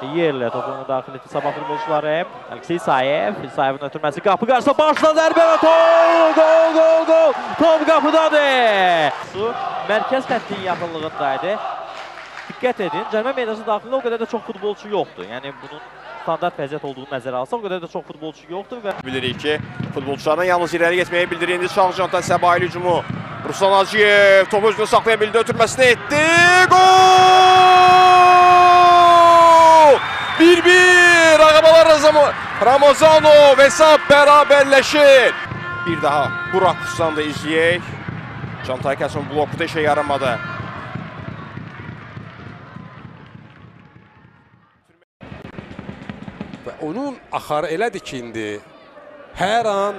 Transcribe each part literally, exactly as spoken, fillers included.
yerlə topunu daxil etdi Sabah futbolçuları. Aleksey Isayev, Isayevin ötürməsi qapı qarşısında başla zərbə və gol, gol, gol, gol. Top qapıdadır. Su mərkəz xəttinin yaxınlığındaydı. Diqqət edin, cərimə meydançasının daxilində o qədər də çox futbolçu yoxdur. Yəni bunun standart vəziyyət olduğunu nəzərə alsaq, o qədər də çox futbolçu yoxdur və bilirik ki, futbolçulardan yalnız irəli getməyi bildirir. İndi Çağcandan Səbail hücumu. Ruslan Hacıyev topu özünü saxlaya bildi, ötürməsini etdi. Gol! bir bir Ağabalar Ramazanov hesab bərabərləşir. Bir daha bu rakursdan da izləyək. Cantay Kəsim bloku da işə yaramadı. Və onun axarı elədir ki, indi hər an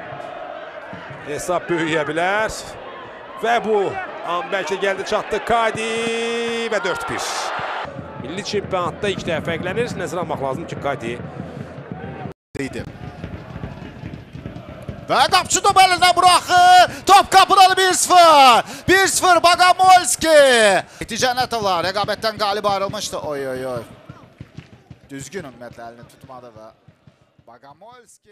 hesab böyüyə bilər. Və bu an bəlkə gəldi çatdı Kadi və dörd bir. Milli çempionatda ilk dəfə fərqlənir. Nəzərə almaq lazım ki, Kadi idi. Və qapçı top əlindən buraxır. Top qapıdadır bir sıfır. bir sıfır Bogomolski. Cənnətovlar rəqabətdən qalib ayrılmışdı. Oy oy oy. Düzgün ümumiyyətlə əlini tutmadı və Bogomolski.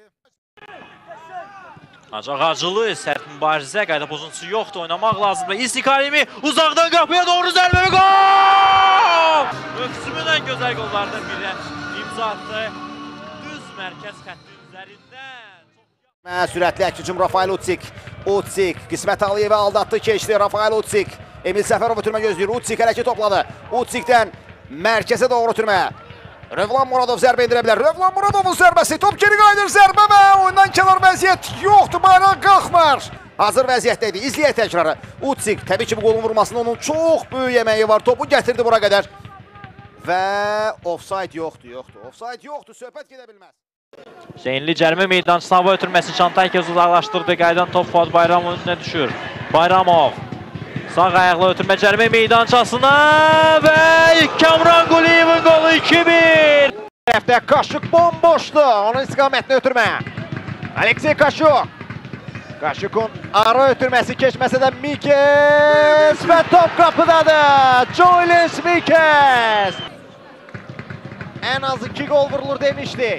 Ancaq acılı, sərt mübarizə, qayda pozuntusu yoxdur, oynamaq lazımdır. İstiqalimi uzaqdan qapıya doğru zərbə və gol! Mövsümün ən gözəl qollarından biri imza atdı. Düz mərkəz xətti üzərindən. Sürətli əkicim Rafael Utsik. Utsik qismət Aliyevə aldatdı, keçdi Rafael Utsik. Emil Səfərov ötürmə gözləyir. Utsik hərəkət topladı. Utsikdən mərkəzə doğru ötürmə. Rövlan Muradov zərbə indirə bilər. Rövlan Muradovun zərbəsi. Top geri qayıdır zərbə və oyundan kənar vəziyyət yoxdur. Bayraq qalxmır. Hazır vəziyyətdəydi. İzləyək təkrarı. Utsik təbii ki bu qolun vurmasında onun çox böyük əməyi var. Topu gətirdi bura qədər. Və offside yoxdur, yoxdur. Offside yoxdur. Söhbət gedə bilməz. Hüseynli cərimə meydançasına hava ötürməsi Çantay Kəz uzaqlaşdırdı. Qaydan top Fuad Bayramovun önünə düşür. Bayramov. Sağ ayaqla ötürmə cərimə meydançasına və Kamran Quliyevin qolu iki bir. Tərəfdə Kaşuk bomboşdu. Onun istiqamətini ötürmə. Aleksey Kaşuk. Kaşukun ara ötürməsi keçməsə də Mikes və top qapıdadır. Joyles Mikes. Ən az iki gol vurulur demişdik.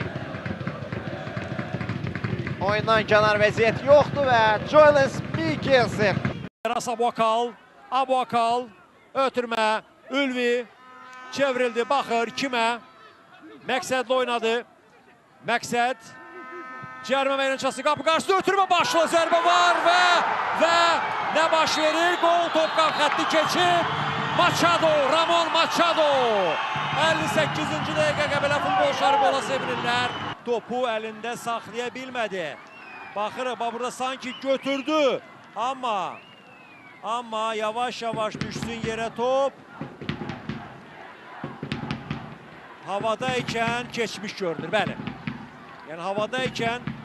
Oyundan kənar vəziyyət yoxdur və Joyles Mikes'in. Abokal, Abokal, ötürmə, Ülvi, çevrildi, baxır kimə? Məqsədlə oynadı. Məqsəd, cərimə meydançası qapı qarşısında ötürmə, başlı zərbə var və və nə baş verir? Gol top qap xətti keçib. Machado, Ramon Machado. əlli səkkizinci dəqiqə qəbələ futbolçuları bola sevinirlər. Topu əlində saxlaya bilmədi. Baxırıq, burada sanki götürdü. Amma Amma yavaş-yavaş düşsün yerə top. Havada ikən keçmiş görünür, bəli. Yəni havada ikən